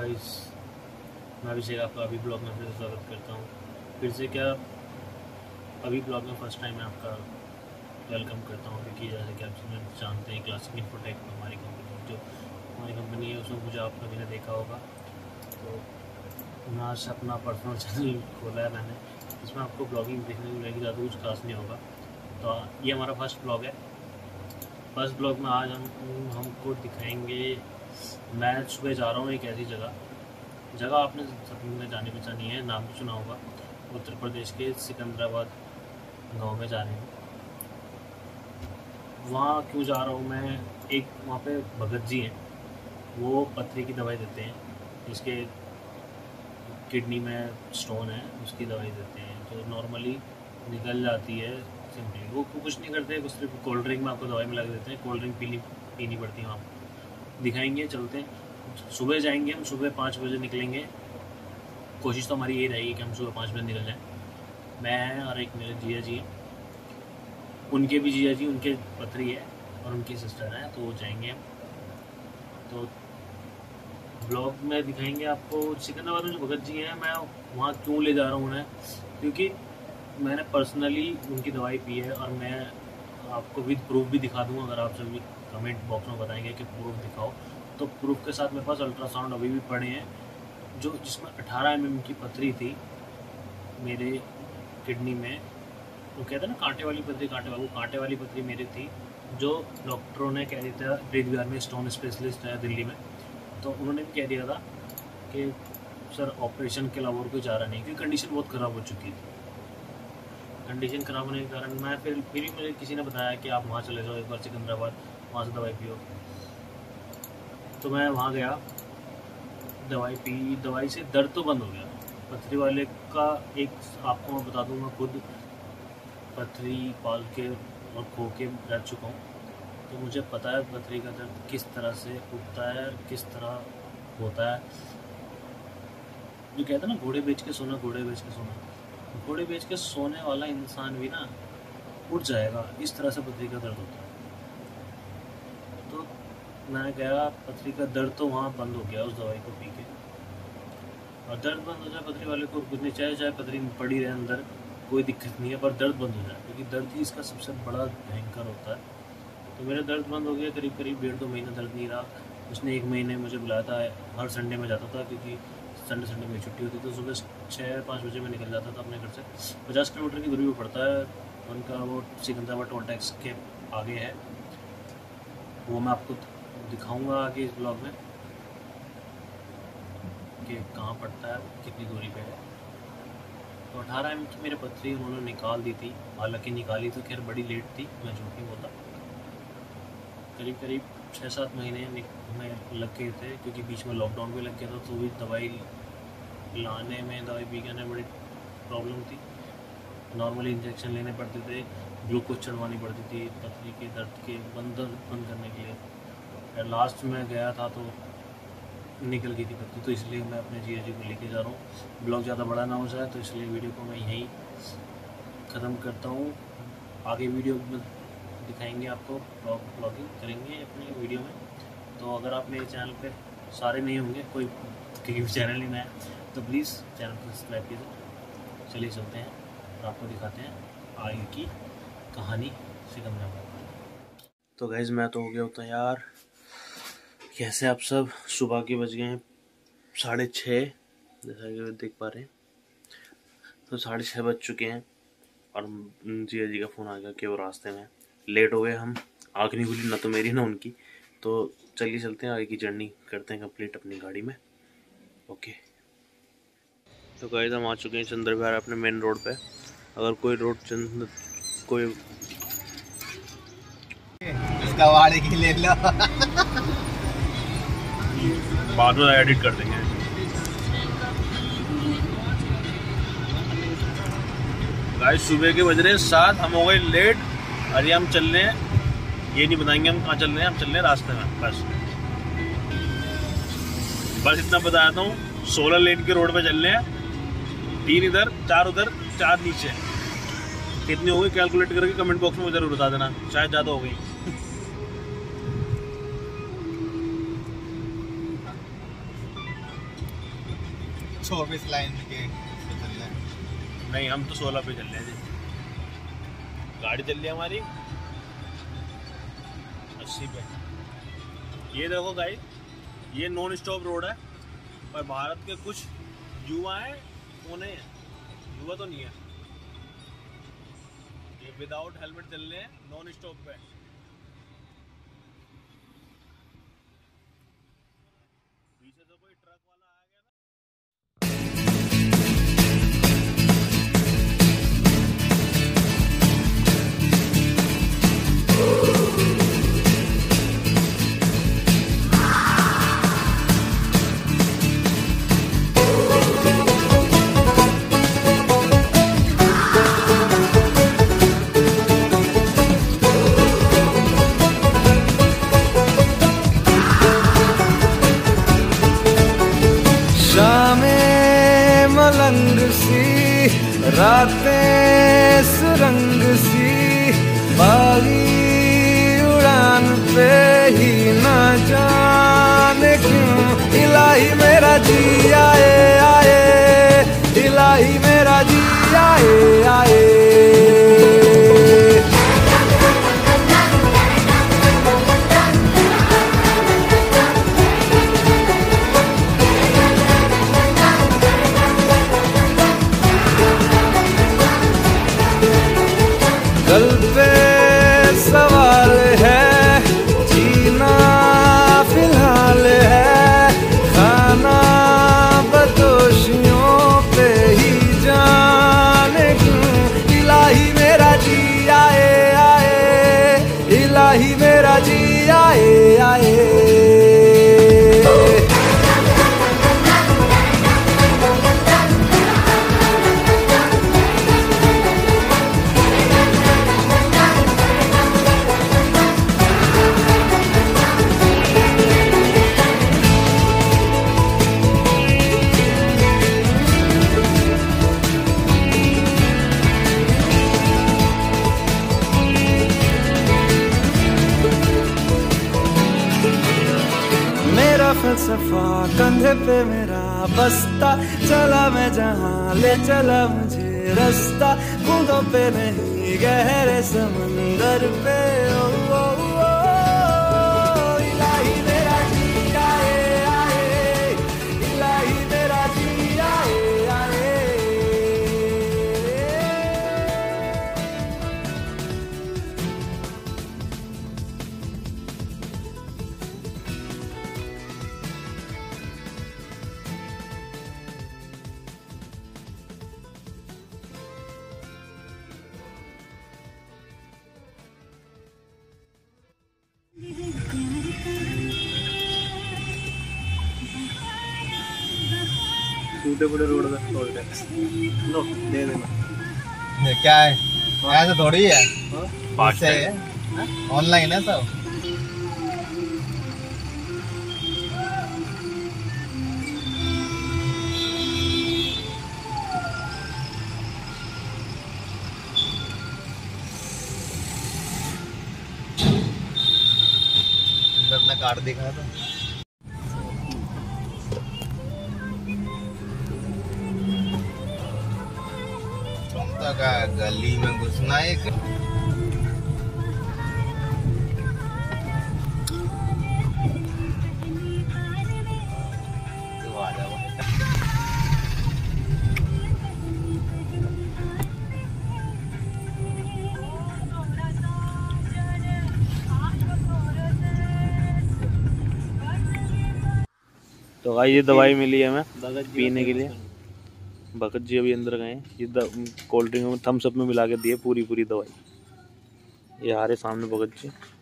Guys, मैं अभिषेक आपका अभी ब्लॉग में फिर से स्वागत करता हूँ। फिर से क्या, अभी ब्लॉग में फर्स्ट टाइम मैं आपका वेलकम करता हूँ, क्योंकि जैसे कि आप जानते हैं क्लासिक इन्फोटेक हमारी कंपनी है, उसमें मुझे आप कभी ने देखा होगा। तो मैं आज अपना पर्सनल चैनल खोला है मैंने, इसमें आपको ब्लॉगिंग देखने को मिलेगी, ज़्यादा कुछ खास नहीं होगा। तो ये हमारा फर्स्ट ब्लॉग है। फर्स्ट ब्लॉग में आज हमको दिखाएंगे, मैं सुबह जा रहा हूँ एक ऐसी जगह आपने सबने जानी पहचानी है, नाम भी सुना होगा। उत्तर प्रदेश के सिकंदराबाद गांव में जा रहे हैं। वहाँ क्यों जा रहा हूँ मैं, एक वहाँ पे भगत जी हैं, वो पथरी की दवाई देते हैं, जिसके किडनी में स्टोन है उसकी दवाई देते हैं, जो नॉर्मली निकल जाती है सिंपली। वो कुछ नहीं करते, वो सिर्फ कोल्ड ड्रिंक में आपको दवाई मिला के देते हैं। कोल्ड ड्रिंक पीनी पड़ती है। वहाँ दिखाएंगे, चलते हैं। सुबह जाएंगे हम, सुबह 5 बजे निकलेंगे। कोशिश तो हमारी यही रहेगी कि हम सुबह 5 बजे निकल जाएं। मैं और एक मेरे जिया जी हैं, उनके भी जिया जी, उनके पथरी है और उनकी सिस्टर है, तो वो जाएंगे हम। तो ब्लॉग में दिखाएंगे आपको सिकंदराबाद में जो भगत जी हैं, मैं वहाँ क्यों ले जा रहा हूँ उन्हें, क्योंकि मैंने पर्सनली उनकी दवाई पी है और मैं आपको विद प्रूफ भी दिखा दूँगा। अगर आप सभी कमेंट बॉक्स में बताएंगे कि प्रूफ दिखाओ, तो प्रूफ के साथ मेरे पास अल्ट्रासाउंड अभी भी पड़े हैं, जो जिसमें 18 mm की पथरी थी मेरे किडनी में। वो कहते हैं ना कांटे वाली पथरी, कांटे वाली पथरी मेरी थी, जो डॉक्टरों ने कह दिया था, हृदय में स्टोन स्पेशलिस्ट है दिल्ली में, तो उन्होंने भी कह दिया था कि सर ऑपरेशन के अलावा और कोई चारा नहीं, क्योंकि कंडीशन बहुत ख़राब हो चुकी थी। कंडीशन ख़राब होने के कारण मैं फिर भी मुझे किसी ने बताया कि आप वहाँ चले जाओ एक बार सिकंदराबाद, वहाँ से दवाई पियो। तो मैं वहाँ गया, दवाई पी, दवाई से दर्द तो बंद हो गया। पथरी वाले का एक आपको मैं बता दूँ, मैं खुद पथरी पाल के और खो के रह चुका हूँ, तो मुझे पता है पथरी का दर्द किस तरह से उठता है, किस तरह होता है। जो कहते हैं ना घोड़े बेच के सोना, घोड़े बेच के सोना, घोड़े बेच के सोने वाला इंसान भी ना उठ जाएगा, इस तरह से पथरी का दर्द होता है। तो मैं गया, पथरी का दर्द तो वहाँ बंद हो गया उस दवाई को पी के। और दर्द बंद हो जाए पथरी वाले को, कुछ नहीं चाहे पथरी पड़ी रहे अंदर, कोई दिक्कत नहीं है, पर दर्द बंद हो जाए, क्योंकि दर्द ही इसका सबसे बड़ा भयंकर होता है। तो मेरा दर्द बंद हो गया, करीब 1.5-2 महीना दर्द नहीं रहा। उसने 1 महीने मुझे बुलाया था, हर संडे में जाता था, क्योंकि संडे में छुट्टी होती, तो सुबह 6-5 बजे में निकल जाता था अपने घर से। 50 किलोमीटर की दूरी पर पड़ता है उनका, वो सिकंदराबाद टोल टैक्स के आगे है। वो मैं आपको दिखाऊंगा आगे इस ब्लॉग में कि कहाँ पड़ता है, कितनी दूरी पे है। तो 18 mm की मेरे पथरी उन्होंने निकाल दी थी, हालांकि निकाली तो खैर बड़ी लेट थी, मैं झूठ नहीं बोलता। करीब 6-7 महीने में लग गए थे, क्योंकि बीच में लॉकडाउन भी लग गया था, तो भी दवाई लाने में, दवाई पी के आने में बड़ी प्रॉब्लम थी। नॉर्मली इंजेक्शन लेने पड़ते थे, ग्लूकोज चढ़वानी पड़ती थी पथरी के दर्द के बंद करने के लिए। लास्ट में गया था तो निकल गई थी पथरी, तो इसलिए मैं अपने जिया जी को लेके जा रहा हूँ। ब्लॉग ज़्यादा बड़ा ना हो जाए, तो इसलिए वीडियो को मैं यहीं ख़त्म करता हूँ। आगे वीडियो में दिखाएंगे आपको, ब्लॉगिंग करेंगे अपने वीडियो में। तो अगर आप मेरे चैनल पे, सारे नहीं होंगे, कोई क्योंकि चैनल ही नया है, तो प्लीज़ चैनल को सब्सक्राइब कीजिए। चलिए चलते हैं और आपको दिखाते हैं आगे की कहानी सिकंदराबाद। तो गाइस, मैं तो हो गया हूँ तैयार। कैसे आप सब? सुबह के बज गए हैं 6:30, जैसा कि देख पा रहे हैं, तो 6:30 बज चुके हैं। और जिया जी का फ़ोन आ गया कि वो रास्ते में, लेट हो गए हम। आँख नहीं खुली ना तो मेरी ना उनकी। तो चलिए चलते हैं, आगे की जर्नी करते हैं कंप्लीट अपनी गाड़ी में। ओके। तो गाइस, हम आ चुके हैं चंद्र विहार अपने मेन रोड पे। अगर कोई रोड कोई इसका वाड़े की ले लो, बाद में एडिट कर देंगे। गाइस, सुबह के बज रहे हैं 7, हम हो गए लेट। अरे हम चल रहे हैं, ये नहीं बताएंगे हम कहाँ चल रहे हैं, हम चल रहे हैं रास्ते में। बस इतना बताता हूँ, 16 लेन के रोड पे चल रहे हैं, 3 इधर, 4 उधर, 4 नीचे। कितनी हो गई कैलकुलेट करके कमेंट बॉक्स में जरूर बता देना, शायद ज़्यादा हो गई। 24 लाइन के चल रहे हैं। नहीं, हम तो 16 पे चल रहे हैं जी। गाड़ी चल रही है हमारी 80 पे। ये देखो गाइस, ये नॉन स्टॉप रोड है, पर भारत के कुछ युवा हैं, वो नहीं है, युवा तो नहीं है, ये विदाउट हेलमेट चल रहे हैं नॉन स्टॉप पे। पीछे से कोई ट्रक वाला आ गया ना। मलंग सी रातें सुरंग सी, बागी उड़ान पे ही ना जाने क्यों इलाही मेरा जी आए आए, इलाही मेरा जी आए आए। कल पे सवाल है, जीना फिलहाल है, खाना बदोशियों पे ही जाने क्यों इलाही मेरा जी आए आए, इलाही मेरा जी आए आए। फलसफा कंधे पे मेरा बस्ता, चला मैं जहाँ ले चला मुझे रास्ता, बूंदों पे नहीं गहरे समंदर पे। ओ, ओ, ओ, इलाही मेरा जी आए आए, इलाही मेरा जी आए आए। टूटे रोड का टोल टैक्स लो दे देना। क्या है, ऐसा थोड़ी है, फास्ट है, ऑनलाइन है सब। अपना कार्ड दिखा दो। का गली में घुसना है। तो आ जाओ। तो भाई ये दवाई मिली है हमें पीने के लिए। भगत जी अभी अंदर गए, ये कोल्ड ड्रिंक में थम्स अप में मिला के दिए पूरी दवाई। ये आ रहे सामने भगत जी।